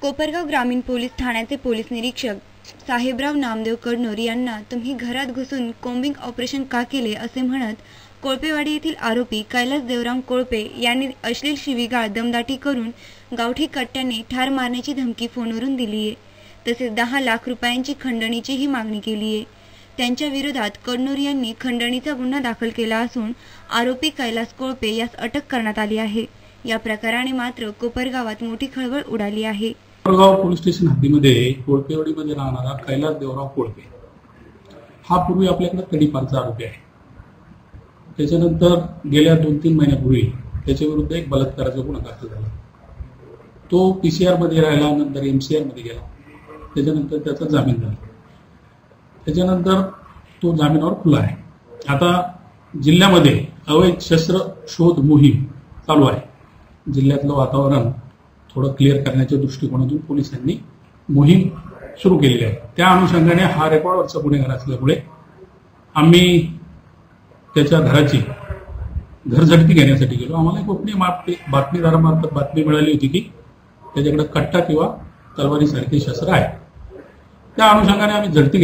कोपरगाव ग्रामीण पोलीस ठाण्याचे पोलीस निरीक्षक साहेबराव नामदेव कडनोर यांना तुम्ही घरात घुसून कोम्बिंग ऑपरेशन का केले असे म्हणत कोळपेवाडी येथील आरोपी कैलास देवराम कोळपे यांनी अश्लील शिवीगाळ दमदाटी करून गावठी कट्ट्याने ठार मारण्याची धमकी फोनवरून दिली आहे। तसेच 10 लाख रुपयांची खंडणीचीही मागणी केली आहे। त्यांच्या विरोधात कडनोर यांनी खंडणीचा गुन्हा दाखल केला असून आरोपी कैलास कोळपे यास अटक करण्यात आली आहे। या प्रकाराने मात्र कोपरगावात मोठी खळबळ उडाली आहे। कोपरगाव पोलीस स्टेशन हद्दीमध्ये कोळपेवाडीमध्ये राहणारा कैलास देवराम कोळपे हा पूर्वी आपल्याकडे तडीपारचा आरोपी आहे। त्याच्यानंतर गेल्या 2-3 महिन्यापूर्वी त्याच्या विरुद्ध एक बलात्काराचा गुन्हा दाखल झाला। तो पीसीआर मध्ये राहिला, नंतर एमसीआर मध्ये गेला, त्याच्यानंतर त्याचा जामीन झाला। त्याच्यानंतर तो जामिनावर खुला आहे। आता जिल्ह्यामध्ये अवैध शस्त्र शोध मोहीम चालू आहे। जिल्ह्यातलं वातावरण थोडं क्लिअर करण्याच्या दृष्टिकोनातून पोलिसांनी मोहीम सुरू केलेली आहे। त्या अनुषंगाने हा रेकॉर्डवरचा गुन्हेगार असल्यामुळे आम्ही त्याच्या घराची घरझडती घेण्यासाठी गेलो। आम्हाला गोपनीय बातमीदारामार्फत बातमी मिळाली होती की त्याच्याकडे कट्टा किंवा तलवारीसारखे शस्त्र आहे। त्या अनुषंगाने आम्ही झडती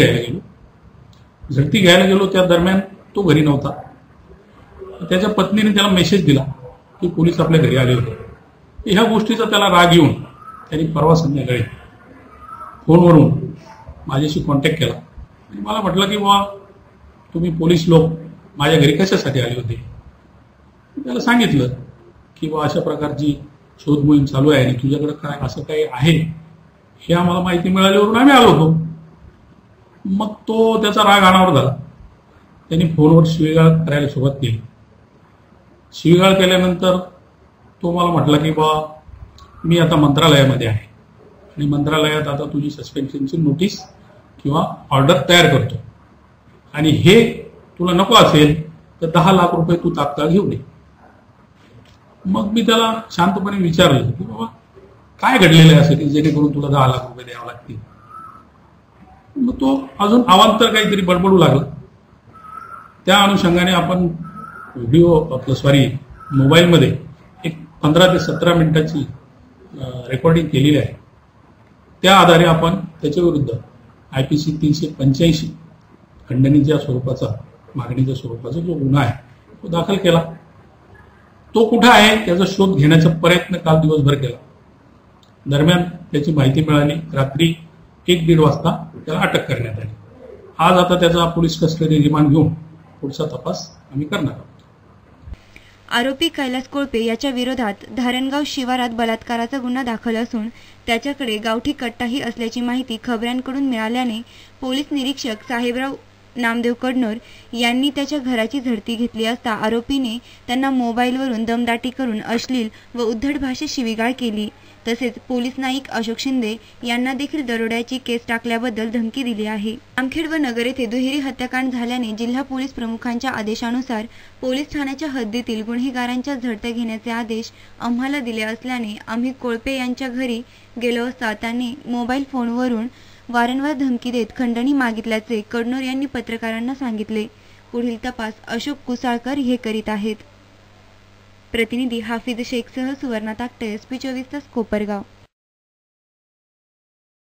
घ्यायला गेलो। त्या दरम्यान तो घरी नव्हता। त्याच्या पत्नीने त्याला मेसेज दिला की पोलीस आपल्या घरी आले होते। ह्या गोष्टीचा त्याला राग येऊन त्यांनी परवा संध्याकाळी फोनवरून माझ्याशी कॉन्टॅक्ट केला आणि मला म्हटलं की बाबा तुम्ही पोलीस लोक माझ्या घरी कशासाठी आले होते। त्याला सांगितलं की बाबा अशा प्रकारची शोध मोहीम चालू आहे आणि तुझ्याकडे काय असं काही आहे हे आम्हाला माहिती मिळाल्यावरून आम्ही आलो होतो। मग तो त्याचा राग अनावर झाला। त्यांनी फोनवर शिवीगाळ करायला सुरुवात केली। शिवीगाळ केल्यानंतर तो मला म्हटला की बा मी आता मंत्रालयामध्ये आहे आणि मंत्रालयात आता तुझी सस्पेन्शनची नोटीस किंवा ऑर्डर तयार करतो आणि हे तुला नको असेल तर 10 लाख रुपये तू तात्काळ घेऊन ये। मग मी त्याला शांतपणे विचारलं की बाबा काय घडलेलं आहे असं की जेणेकरून तुला 10 लाख रुपये द्यावे लागतील। मग तो अजून अवांतर काहीतरी बडबडू लागला। त्या अनुषंगाने आपण मोबाईलमध्ये एक 15 ते 17 मिनिटाची रेकॉर्डिंग केलेली आहे। त्या आधारे आपण त्याच्या विरुद्ध IPC 385 खंडणीच्या स्वरूपाचा मागणीच्या स्वरूपाचा जो गुन्हा आहे तो दाखल केला। तो कुठे आहे त्याचा शोध घेण्याचा प्रयत्न काल दिवसभर केला। दरम्यान त्याची माहिती मिळाली। रात्री 1-1:30 वाजता त्याला अटक करण्यात आली। आज आता त्याचा पोलीस कस्टडी रिमांड घेऊन पुढचा तपास आम्ही करणार आहोत। आरोपी कैलास कोळपे याच्या विरोधात धारणगाव शिवारात बलात्काराचा गुन्हा दाखल असून त्याच्याकडे गावठी कट्टाही असल्याची माहिती खबऱ्यांकडून मिळाल्याने पोलीस निरीक्षक साहेबराव नामदेव कडनोर यांनी त्याच्या घराची झडती घेतली असता आरोपीने त्यांना मोबाईलवरून दमदाटी करून अश्लील व उद्धट भाषेत शिवीगाळ केली। तसेच पोलीस नाईक अशोक शिंदे यांना देखील दरोड्याची केस टाकल्याबद्दल धमकी दिली आहे। जामखेड व नगर येथे दुहेरी हत्याकांड झाल्याने जिल्हा पोलीस प्रमुखांच्या आदेशानुसार पोलीस ठाण्याच्या हद्दीतील गुन्हेगारांच्या झडत्या घेण्याचे आदेश आम्हाला दिले असल्याने आम्ही कोळपे यांच्या घरी गेलो असता त्यांनी मोबाईल फोनवरून वारंवार धमकी देत खंडणी मागितल्याचे कडनोर यांनी पत्रकारांना सांगितले। पुढील तपास अशोक कुसाळकर हे करीत आहेत। प्रतिनिधी हाफिज शेखसह सुवर्णा ताकटे, SP 24 तास, कोपरगाव।